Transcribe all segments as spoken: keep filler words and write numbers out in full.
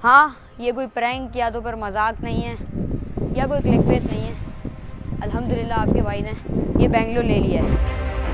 हाँ, ये कोई प्रैंक या तो फिर मजाक नहीं है या कोई क्लिकबेट नहीं है। अल्हम्दुलिल्लाह आपके भाई ने ये बेंगलोर ले लिया है।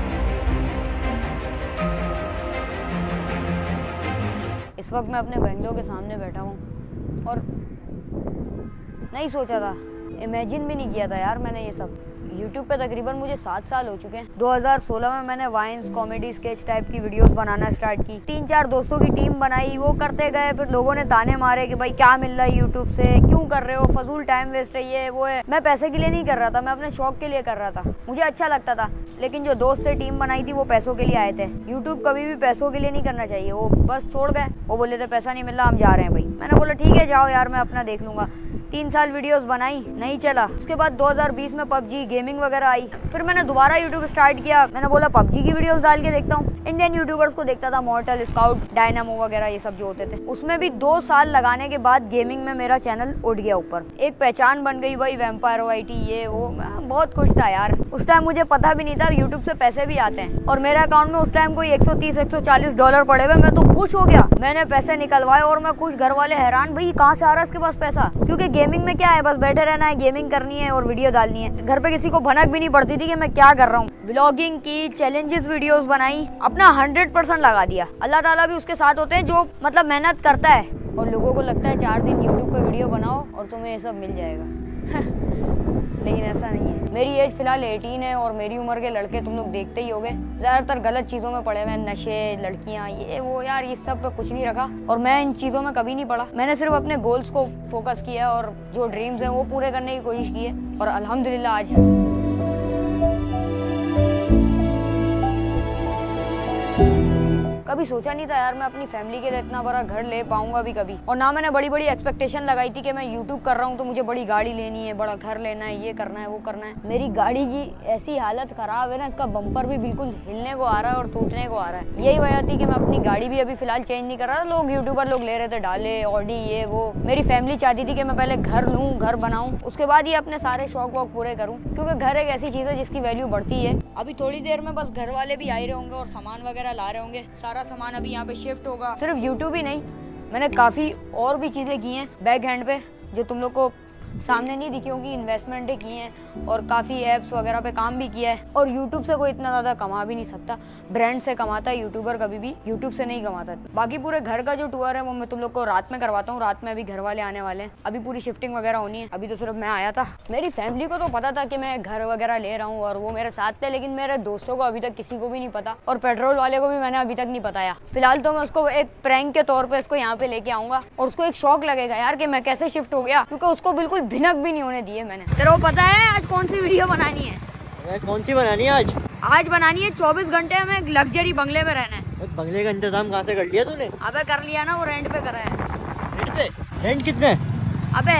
इस वक्त मैं अपने बेंगलोर के सामने बैठा हूँ और नहीं सोचा था, इमेजिन भी नहीं किया था यार मैंने ये सब। YouTube पे तकरीबन मुझे सात साल हो चुके हैं। दो हज़ार सोलह में मैंने वाइन्स, कॉमेडी, स्केच टाइप की वीडियोस बनाना स्टार्ट की। तीन चार दोस्तों की टीम बनाई, वो करते गए, फिर लोगों ने ताने मारे कि भाई क्या मिल रहा है YouTube से, क्यों कर रहे हो, फजूल टाइम वेस्ट है, ये वो है। मैं पैसे के लिए नहीं कर रहा था, मैं अपने शौक के लिए कर रहा था, मुझे अच्छा लगता था। लेकिन जो दोस्त थे, टीम बनाई थी, वो पैसों के लिए आए थे। यूट्यूब कभी भी पैसों के लिए नहीं करना चाहिए। वो बस छोड़ गए, वो बोले थे पैसा नहीं मिल रहा, हम जा रहे हैं भाई। मैंने बोला ठीक है जाओ यार, मैं अपना देख लूंगा। तीन साल वीडियोस बनाई, नहीं चला। उसके बाद दो हज़ार बीस में पबजी गेमिंग वगैरह आई, फिर मैंने दोबारा यूट्यूब स्टार्ट किया। मैंने बोला पबजी की वीडियोस डाल के देखता हूँ। इंडियन यूट्यूबर्स को देखता था, मॉर्टल, स्काउट, डायनामो वगैरह ये सब जो होते थे। उसमें भी दो साल लगाने के बाद गेमिंग में मेरा चैनल उठ गया ऊपर, एक पहचान बन गई भाई, वैम्पायर वाईटी ये वो, बहुत खुश था यार। उस टाइम मुझे पता भी नहीं था यूट्यूब से पैसे भी आते हैं, और मेरे अकाउंट में उस टाइम कोई एक सौ तीस एक सौ चालीस डॉलर पड़े हुए। मैं तो खुश हो गया, मैंने पैसे निकलवाए और मैं खुश। घर वाले हैरान, भाई कहाँ से आ रहा है इसके पास पैसा, क्योंकि गेमिंग में क्या है, बस बैठे रहना है, गेमिंग करनी है और वीडियो डालनी है। घर पे किसी को भनक भी नहीं पड़ती थी कि मैं क्या कर रहा हूँ। व्लॉगिंग की, चैलेंजेस वीडियोस बनाई, अपना हंड्रेड परसेंट लगा दिया। अल्लाह ताला भी उसके साथ होते हैं जो मतलब मेहनत करता है, और लोगों को लगता है चार दिन यूट्यूब पे वीडियो बनाओ और तुम्हें ये सब मिल जाएगा। लेकिन ऐसा नहीं है। मेरी एज फिलहाल अठारह है और मेरी उम्र के लड़के तुम लोग देखते ही होगे, ज्यादातर गलत चीजों में पड़े हुए हैं, नशे, लड़कियां, ये वो। यार इस सब पे कुछ नहीं रखा, और मैं इन चीजों में कभी नहीं पड़ा। मैंने सिर्फ अपने गोल्स को फोकस किया और जो ड्रीम्स हैं वो पूरे करने की कोशिश की है, और अल्हम्दुलिल्लाह आज कभी सोचा नहीं था यार मैं अपनी फैमिली के लिए इतना बड़ा घर ले पाऊंगा भी कभी। और ना मैंने बड़ी बड़ी एक्सपेक्टेशन लगाई थी कि मैं यूट्यूब कर रहा हूँ तो मुझे बड़ी गाड़ी लेनी है, बड़ा घर लेना है, ये करना है, वो करना है। मेरी गाड़ी की ऐसी हालत खराब है ना, इसका बम्पर भी बिल्कुल हिलने को आ रहा है और टूटने को आ रहा है। यही वजह थी कि मैं अपनी गाड़ी भी अभी फिलहाल चेंज नहीं कर रहा था। लोग यूट्यूबर लोग ले रहे थे, डाले ऑडी ये वो। मेरी फैमिली चाहती थी कि मैं पहले घर लूँ, घर बनाऊँ, उसके बाद ही अपने सारे शौक वौक पूरे करूँ, क्योंकि घर एक ऐसी चीज़ है जिसकी वैल्यू बढ़ती है। अभी थोड़ी देर में बस घर वाले भी आ रहे होंगे और सामान वगैरह ला रहे होंगे। सारा सामान अभी यहाँ पे शिफ्ट होगा। सिर्फ यूट्यूब ही नहीं, मैंने काफ़ी और भी चीज़ें की हैं बैक हैंड पे जो तुम लोग को सामने नहीं दिखी होंगी। इन्वेस्टमेंटें की हैं और काफ़ी ऐप्स वगैरह पे काम भी किया है। और यूट्यूब से कोई इतना ज़्यादा कमा भी नहीं सकता, ब्रांड से कमाता है यूट्यूबर, कभी भी यूट्यूब से नहीं कमाता। बाकी पूरे घर का जो टूर है वो मैं तुम लोग को रात में करवाता हूँ। रात में अभी घर वाले आने वाले हैं, अभी पूरी शिफ्टिंग वगैरह होनी है। अभी तो सिर्फ मैं आया था। मेरी फैमिली को तो पता था कि मैं घर वगैरह ले रहा हूँ और वो मेरे साथ थे, लेकिन मेरे दोस्तों को अभी तक किसी को भी नहीं पता, और पेट्रोल वाले को भी मैंने अभी तक नहीं बताया। फिलहाल तो मैं उसको एक प्रैंक के तौर पर इसको यहाँ पे लेके आऊँगा और उसको एक शौक लगेगा यार कि मैं कैसे शिफ्ट हो गया, क्योंकि उसको बिल्कुल भिनक भी नहीं होने दिए मैंने। तेरे को पता है आज कौन सी वीडियो बनानी है? कौन सी बनानी है आज? आज बनानी है चौबीस घंटे हमें एक लग्जरी बंगले में रहना है। बंगले का इंतजाम कहाँ से कर लिया तूने? अबे कर लिया ना, वो रेंट पे करा है। रेंट पे? रेंट कितने? अबे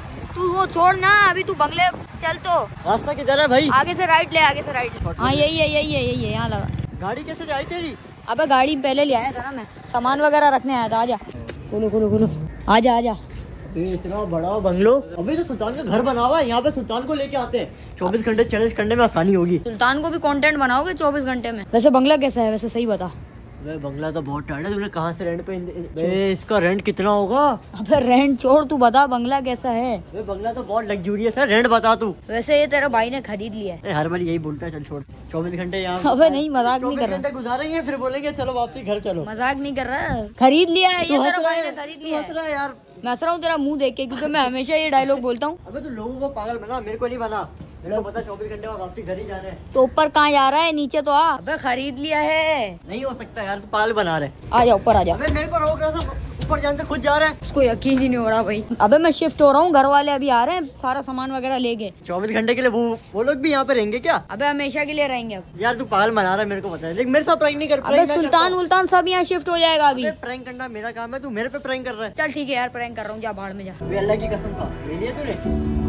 तू वो छोड़ ना, अभी तू बंगले चल। तो रास्ता किधर है भाई? आगे से राइट ले, आगे से राइट ले। हाँ यही है, यही है, यही है, यहाँ लगा। गाड़ी कैसे जाई तेरी? अबे गाड़ी पहले ले आया था ना, मैं सामान वगैरह रखने आया था। आजा, खोलो खोलो खोलो, आजा आजा। इतना बड़ा बंगलो, अभी तो सुल्तान का घर बना हुआ है, यहाँ पे सुल्तान को लेके आते हैं। चौबीस घंटे चैलेंज करने में आसानी होगी। सुल्तान को भी कंटेंट बनाओगे चौबीस घंटे में? वैसे बंगला कैसा है वैसे, सही बता। वे बंगला तो बहुत टाइट है, तुमने कहाँ से रेंट पे? बे इसका रेंट कितना होगा? अबे रेंट छोड़, तू बता बंगला कैसा है? वे बंगला तो बहुत लग्जूरियस है, रेंट बता तू। वैसे ये तेरे भाई ने खरीद लिया है। हर बार यही बोलता है, चल छोड़, चौबीस घंटे यहाँ। अबे नहीं, मजाक नहीं कर रहा। गुजारेंगे फिर बोलेंगे चलो वापसी घर चलो। मजाक नहीं कर रहा, खरीद लिया है ये तेरा भाई ने, खरीद लिया है यार। मैं हंस रहा हूँ तेरा मुंह देख के, क्योंकि मैं हमेशा ये डायलॉग बोलता हूँ। अबे तू लोगों को पागल बना, मेरे को नहीं बना। मेरे को पता चौबीस घंटे बाद वापसी घर ही जाना है। तो ऊपर कहाँ जा रहा है, नीचे तो आ। अबे खरीद लिया है। नहीं हो सकता यार, तू पागल बना रहे। आ जा ऊपर आ जा। अबे मेरे को रोक रहा था, ऊपर जानते खुद जा रहा है। उसको यकीन ही नहीं हो रहा भाई। अबे मैं शिफ्ट हो रहा हूँ, घर वाले अभी आ रहे हैं, सारा सामान वगैरह लेके। चौबीस घंटे के लिए वो वो लोग भी यहाँ पे रहेंगे क्या? अबे हमेशा के लिए रहेंगे अब। यार तू पागल बना रहा है, मेरे को पता है, लेकिन मेरे साथ प्रैंक नहीं कर। अबे सुल्तान वुल्तान सब यहाँ शिफ्ट हो जाएगा अभी। प्रैंक करना मेरा काम है, तू मेरे पे प्रैंक कर रहा है। चल ठीक है यार, प्रैंक कर रहा हूँ, जा भाड़ में जा। अल्लाह की कसम खा, ले लिया तूने?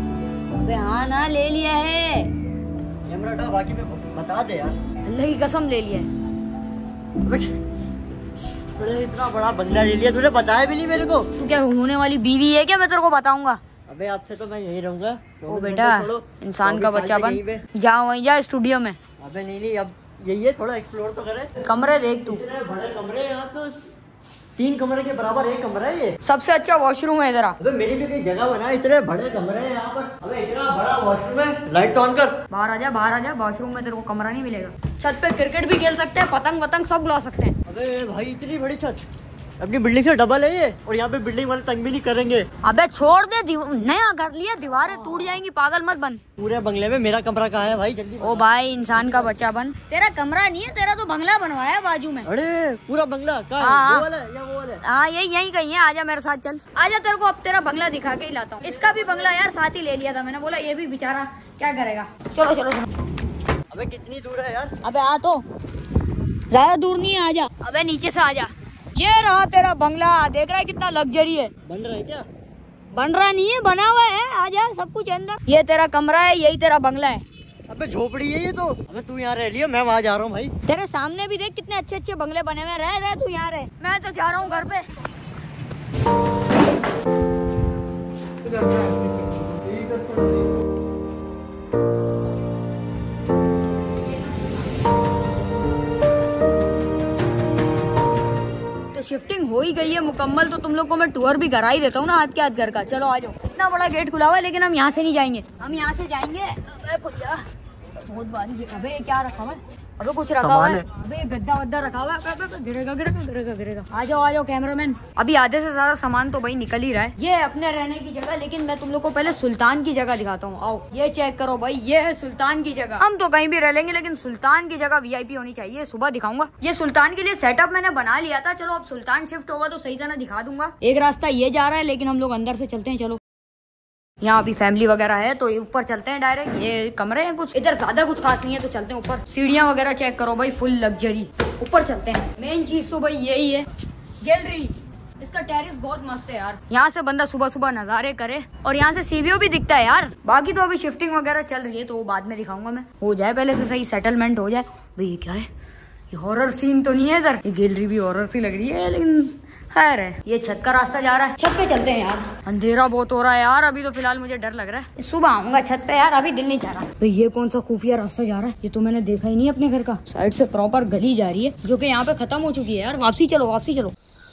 अबे हाँ ना, ले लिया है। कैमरा हटा, बाकी में बता दे यार। अल्लाह की कसम ले लिया है। तूने इतना बड़ा बंगला ले लिया, तूने बताया भी नहीं मेरे को। तू क्या होने वाली बीवी है क्या, मैं तेरे को बताऊंगा? अबे आपसे तो मैं यही रहूंगा। ओ बेटा, इंसान का बच्चा बन, जा वहीं जा स्टूडियो में। अबे नहीं नहीं, अब यही है, थोड़ा एक्सप्लोर तो करे। कमरे देख तू, बड़े कमरे यहाँ तो तीन कमरे के बराबर एक कमरा है ये। सबसे अच्छा वॉशरूम है इधर। अबे मेरी भी कोई जगह बना, इतने बड़े कमरे हैं यहाँ पर। अबे इतना बड़ा वॉशरूम है, लाइट ऑन कर। बाहर आजा, बाहर आजा, वॉशरूम में तेरे को कमरा नहीं मिलेगा। छत पे क्रिकेट भी खेल सकते हैं, पतंग वतंग सब ला सकते हैं। अबे भाई इतनी बड़ी छत, अपनी बिल्डिंग से डबल है ये। और यहाँ पे बिल्डिंग वाले तंग भी नहीं करेंगे। अबे छोड़ दे, नया कर लिया, दीवारें टूट जाएंगी, पागल मत बन। पूरे बंगले में मेरा कमरा कहाँ है भाई, जल्दी। ओ भाई इंसान का बच्चा बन, तेरा कमरा नहीं है, तेरा तो बंगला बनवाया है बाजू में। अरे पूरा बंगला कहाँ है? वो वाला है या वो वाला है? हाँ यही यही कहीं है, आजा मेरे साथ चल। आजा तेरे को अब तेरा बंगला दिखा के ही लाता हूँ। इसका भी बंगला यार साथ ही ले लिया था मैंने, बोला ये भी बेचारा क्या करेगा। चलो चलो चलो। अबे कितनी दूर है यार? अबे आ तो, ज्यादा दूर नहीं है, आजा। अबे नीचे से आजा, ये रहा तेरा बंगला। देख रहा है कितना लग्जरी है। बन रहा है क्या? बन रहा नहीं है, बना हुआ है, आजा सब कुछ अंदर। ये तेरा कमरा है, यही तेरा बंगला है। अबे झोपड़ी है ये तो। अबे तू यहाँ रह लियो, मैं वहाँ जा रहा हूँ भाई। तेरे सामने भी देख कितने अच्छे अच्छे बंगले बने हुए। रह रह तू यहाँ रह, मैं तो जा रहा हूँ घर पे। शिफ्टिंग हो ही गई है मुकम्मल, तो तुम लोग को मैं टूर भी करा ही देता हूँ ना हाथ के हाथ घर का। चलो आ जाओ। इतना बड़ा गेट खुला हुआ है, लेकिन हम यहाँ से नहीं जाएंगे, हम यहाँ से जाएंगे। अबे बहुत बारी। अबे क्या रखा हुआ है? अबे कुछ रखा हुआ है। अबे गद्दा वद्दा रखा हुआ है। गिरेगा गिरेगा गिरेगा गिरेगा। आ जाओ आ जाओ कैमरामैन। अभी आधे से ज्यादा सामान तो भाई निकल ही रहा है। ये है अपने रहने की जगह, लेकिन मैं तुम लोग को पहले सुल्तान की जगह दिखाता हूँ। आओ ये चेक करो भाई, ये है सुल्तान की जगह। हम तो कहीं भी रह लेंगे, लेकिन सुल्तान की जगह वीआईपी होनी चाहिए। सुबह दिखाऊंगा। ये सुल्तान के लिए सेटअप मैंने बना लिया था। चलो अब सुल्तान शिफ्ट होगा तो सही तरह दिखा दूंगा। एक रास्ता ये जा रहा है, लेकिन हम लोग अंदर से चलते हैं। चलो यहाँ अभी फैमिली वगैरह है, तो ऊपर चलते हैं डायरेक्ट। ये कमरे हैं कुछ, इधर ज्यादा कुछ खास नहीं है, तो चलते हैं ऊपर। सीढ़ियाँ वगैरह चेक करो भाई, फुल लग्जरी। ऊपर चलते हैं। मेन चीज तो भाई यही है, गैलरी। इसका टेरेस बहुत मस्त है यार, यहाँ से बंदा सुबह सुबह नजारे करे, और यहाँ से सीवीओ भी दिखता है यार। बाकी तो अभी शिफ्टिंग वगैरह चल रही है, तो वो बाद में दिखाऊंगा मैं। हो जाए पहले से सही सेटलमेंट हो जाए। भाई ये क्या है? ये हॉरर सीन तो नहीं है इधर? ये गैलरी भी हॉरर सी लग रही है, लेकिन खैर है। ये छत का रास्ता जा रहा है, छत पे चलते हैं यार। अंधेरा बहुत हो रहा है यार, अभी तो फिलहाल मुझे डर लग रहा है। सुबह आऊंगा छत पे यार, अभी दिल नहीं चाह रहा। भाई ये कौन सा खुफिया रास्ता जा रहा है? ये तो मैंने देखा ही नहीं अपने घर का। साइड से प्रॉपर गली जा रही है, जो कि यहाँ पे खत्म हो चुकी है यार। वापसी चलो वापसी चलो।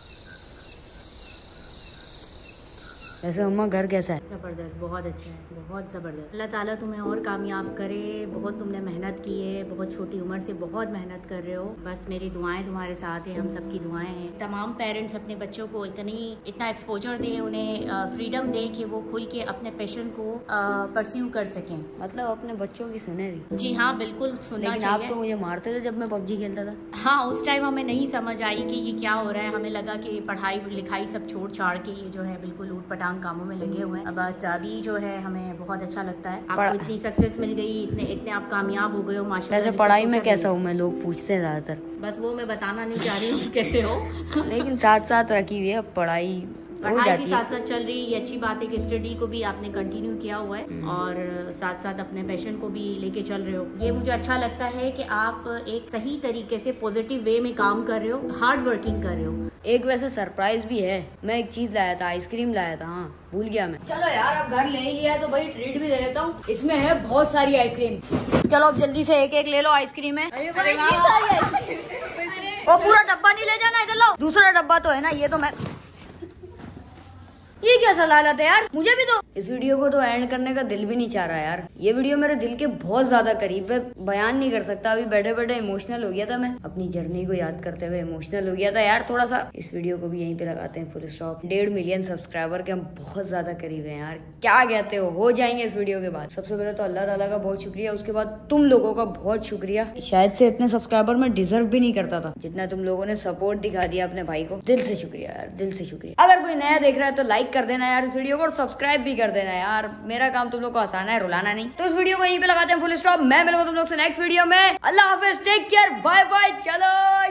ऐसे अम्मा घर कैसा है? ज़बरदस्त, बहुत अच्छा है, बहुत ज़बरदस्त। अल्लाह ताला तुम्हें और कामयाब करे। बहुत तुमने मेहनत की है, बहुत छोटी उम्र से बहुत मेहनत कर रहे हो। बस मेरी दुआएं तुम्हारे साथ हैं, हम सबकी दुआएं हैं। तमाम पेरेंट्स अपने बच्चों को इतनी इतना एक्सपोजर दें, उन्हें फ्रीडम दें कि वो खुल के अपने पैशन को परस्यू कर सकें। मतलब अपने बच्चों की सुने भी? जी हाँ बिल्कुल सुनना लेकिन चाहिए। आप तो मुझे मारते थे जब मैं पबजी खेलता था। हाँ उस टाइम हमें नहीं समझ आई कि ये क्या हो रहा है। हमें लगा कि पढ़ाई लिखाई सब छोड़ छाड़ के ये जो है बिल्कुल ऊट पटांग कामों में लगे हुए हैं। अब अभी जो है हमें बहुत अच्छा लगता है। आपको इतनी सक्सेस मिल गई, इतने इतने आप कामयाब हो गए हो माशाल्लाह। वैसे पढ़ाई में कैसा हूँ मैं, लोग पूछते हैं ज्यादातर। बस वो मैं बताना नहीं चाह रही हूँ कैसे हो। लेकिन साथ साथ रखी हुई है पढ़ाई, पढ़ाई भी साथ साथ चल रही है। ये अच्छी बात है कि स्टडी को भी आपने कंटिन्यू किया हुआ है और साथ साथ अपने पैशन को भी लेके चल रहे हो। ये मुझे अच्छा लगता है कि आप एक सही तरीके से पॉजिटिव वे में काम कर रहे हो, हार्ड वर्किंग कर रहे हो। एक वैसे सरप्राइज भी है, मैं एक चीज लाया था, आइसक्रीम लाया था। हाँ भूल गया मैं। चलो यार अब घर ले ही लिया है तो भाई ट्रीट भी दे देता हूँ। इसमें है बहुत सारी आइसक्रीम। चलो अब जल्दी से एक एक ले लो आइसक्रीम है। वो पूरा डब्बा नहीं ले जाना, इधर लो। दूसरा डब्बा तो है ना, ये तो मैं। ये क्या सलालत है यार, मुझे भी दो। इस वीडियो को तो एंड करने का दिल भी नहीं चाह रहा यार। ये वीडियो मेरे दिल के बहुत ज्यादा करीब है, बयान नहीं कर सकता। अभी बैठे बैठे इमोशनल हो गया था मैं, अपनी जर्नी को याद करते हुए इमोशनल हो गया था यार थोड़ा सा। इस वीडियो को भी यहीं पे लगाते हैं फुल स्टॉप। डेढ़ मिलियन सब्सक्राइबर के हम बहुत ज्यादा करीब है यार। क्या कहते हो, हो जाएंगे इस वीडियो के बाद। सबसे पहले तो अल्लाह ताला का बहुत शुक्रिया, उसके बाद तुम लोगों का बहुत शुक्रिया। शायद से इतने सब्सक्राइबर मैं डिजर्व भी नहीं करता था, जितना तुम लोगों ने सपोर्ट दिखा दिया अपने भाई को। दिल से शुक्रिया यार, दिल से शुक्रिया। अगर कोई नया देख रहा है तो लाइक कर देना यार इस वीडियो को, और सब्सक्राइब भी कर देना यार। मेरा काम तुम लोग को आसान है, रुलाना नहीं। तो इस वीडियो को यहीं पे लगाते हैं फुल स्टॉप। मैं मिलूंगा तुम लोग से नेक्स्ट वीडियो में। अल्लाह हाफिज, टेक केयर, बाय बाय। चलो